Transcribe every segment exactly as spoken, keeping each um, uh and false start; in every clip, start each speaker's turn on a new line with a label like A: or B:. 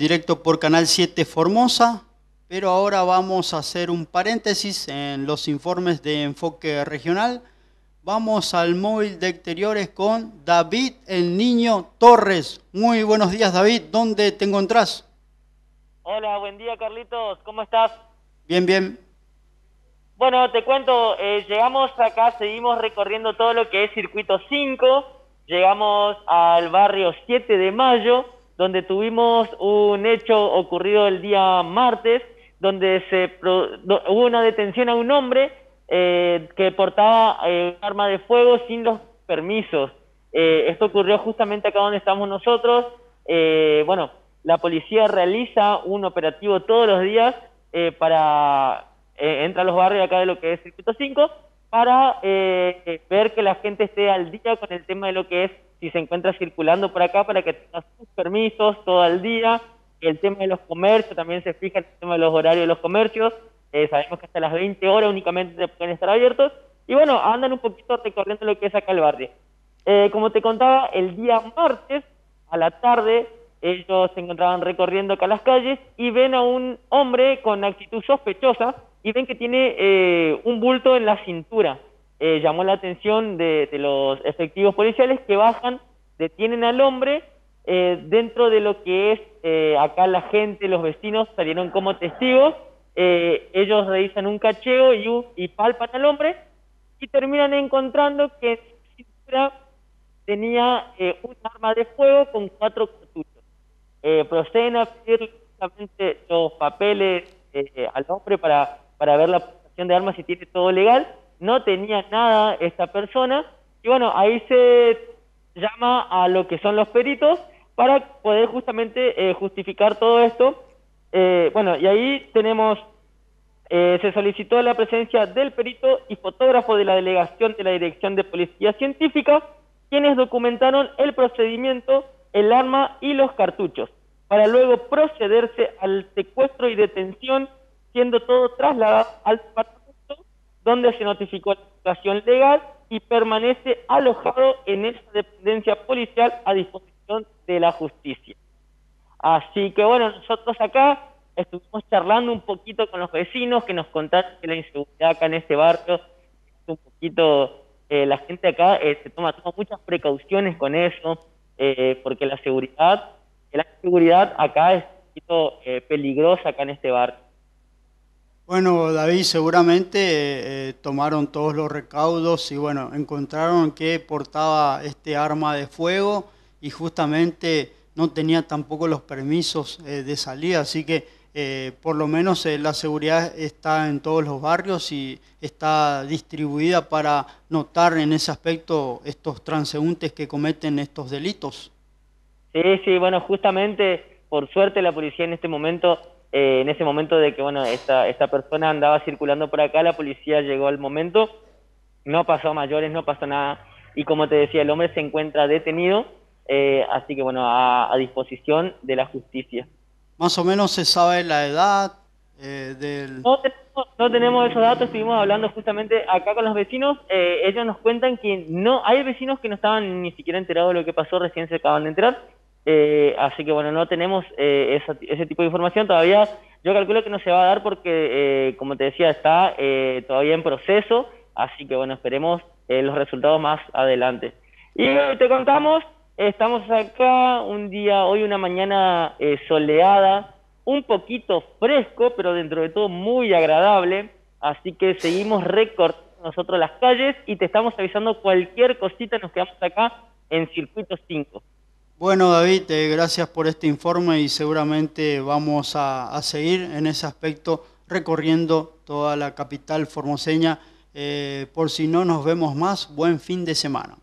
A: directo por Canal siete Formosa, pero ahora vamos a hacer un paréntesis en los informes de enfoque regional. Vamos al móvil de exteriores con David el Niño Torres. Muy buenos días, David, ¿dónde te encontrás?
B: Hola, buen día, Carlitos, ¿cómo estás?
A: Bien, bien.
B: Bueno, te cuento, eh, llegamos acá, seguimos recorriendo todo lo que es Circuito cinco, llegamos al barrio siete de mayo, donde tuvimos un hecho ocurrido el día martes, donde se pro, do, hubo una detención a un hombre eh, que portaba eh, un arma de fuego sin los permisos. Eh, esto ocurrió justamente acá donde estamos nosotros. Eh, bueno, la policía realiza un operativo todos los días eh, para... Eh, entra a los barrios acá de lo que es Circuito cinco para eh, ver que la gente esté al día con el tema de lo que es si se encuentra circulando por acá para que tenga sus permisos todo el día. El tema de los comercios también se fija en el tema de los horarios de los comercios. Eh, sabemos que hasta las veinte horas únicamente pueden estar abiertos. Y bueno, andan un poquito recorriendo lo que es acá el barrio. Eh, como te contaba, el día martes a la tarde ellos se encontraban recorriendo acá las calles y ven a un hombre con actitud sospechosa y ven que tiene eh, un bulto en la cintura. Eh, llamó la atención de, de los efectivos policiales que bajan, detienen al hombre, eh, dentro de lo que es eh, acá la gente, los vecinos salieron como testigos, eh, ellos realizan un cacheo y, y palpan al hombre y terminan encontrando que en su cintura tenía eh, un arma de fuego con cuatro cartuchos. Eh, proceden a pedir justamente los papeles eh, al hombre para para ver la posesión de armas si tiene todo legal. No tenía nada esta persona y bueno, ahí se llama a lo que son los peritos para poder justamente eh, justificar todo esto. Eh, bueno, y ahí tenemos, eh, se solicitó la presencia del perito y fotógrafo de la delegación de la Dirección de Policía Científica, quienes documentaron el procedimiento, el arma y los cartuchos, para luego procederse al secuestro y detención, siendo todo trasladado al departamento donde se notificó la situación legal y permanece alojado en esa dependencia policial a disposición de la justicia. Así que bueno, nosotros acá estuvimos charlando un poquito con los vecinos que nos contaron que la inseguridad acá en este barrio es un poquito, eh, la gente acá eh, se toma, toma muchas precauciones con eso, eh, porque la seguridad, la seguridad acá es un poquito eh, peligrosa acá en este barrio.
A: Bueno, David, seguramente eh, tomaron todos los recaudos y bueno, encontraron que portaba este arma de fuego y justamente no tenía tampoco los permisos eh, de salida, así que eh, por lo menos eh, la seguridad está en todos los barrios y está distribuida para notar en ese aspecto estos transeúntes que cometen estos delitos.
B: Sí, sí, bueno, justamente, por suerte la policía en este momento... Eh, en ese momento de que, bueno, esta, esta persona andaba circulando por acá, la policía llegó al momento, no pasó a mayores, no pasó nada, y como te decía, el hombre se encuentra detenido, eh, así que, bueno, a, a disposición de la justicia.
A: Más o menos se sabe la edad eh, del...
B: No tenemos, no tenemos esos datos, estuvimos hablando justamente acá con los vecinos, eh, ellos nos cuentan que no, hay vecinos que no estaban ni siquiera enterados de lo que pasó, recién se acaban de enterar. Eh, así que bueno, no tenemos eh, esa, ese tipo de información todavía. Yo calculo que no se va a dar porque, eh, como te decía, está eh, todavía en proceso. Así que bueno, esperemos eh, los resultados más adelante. Y te contamos, estamos acá un día, hoy una mañana eh, soleada, un poquito fresco, pero dentro de todo muy agradable. Así que seguimos recorriendo nosotros las calles y te estamos avisando cualquier cosita, nos quedamos acá en Circuito cinco.
A: Bueno, David, eh, gracias por este informe y seguramente vamos a, a seguir en ese aspecto recorriendo toda la capital formoseña. Eh, por si no nos vemos más, buen fin de semana.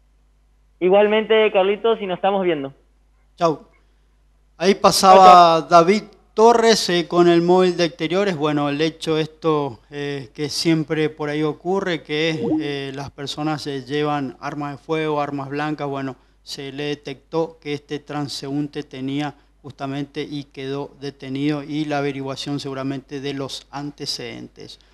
B: Igualmente, Carlitos, y nos estamos viendo.
A: Chau. Ahí pasaba David Torres eh, con el móvil de exteriores. Bueno, el hecho esto eh, que siempre por ahí ocurre, que eh, las personas eh, llevan armas de fuego, armas blancas, bueno, se le detectó que este transeúnte tenía justamente y quedó detenido y la averiguación seguramente de los antecedentes.